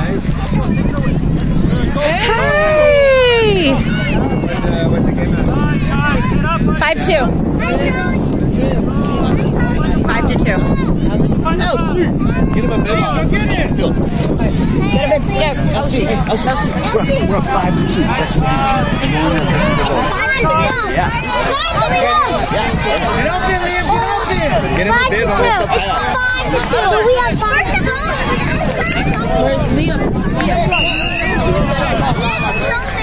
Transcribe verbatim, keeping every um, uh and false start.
Hey! Five two. Five to two. Oh, get him a bit. Get him. Get a bit. Yeah. Elsie. Elsie. Elsie. We're, we're up five to two. Five to two. Yeah. Five to two. Get up there, Liam. Get up there. Get him a bit on this up Five to two. We have five to two. Where's Liam? Liam.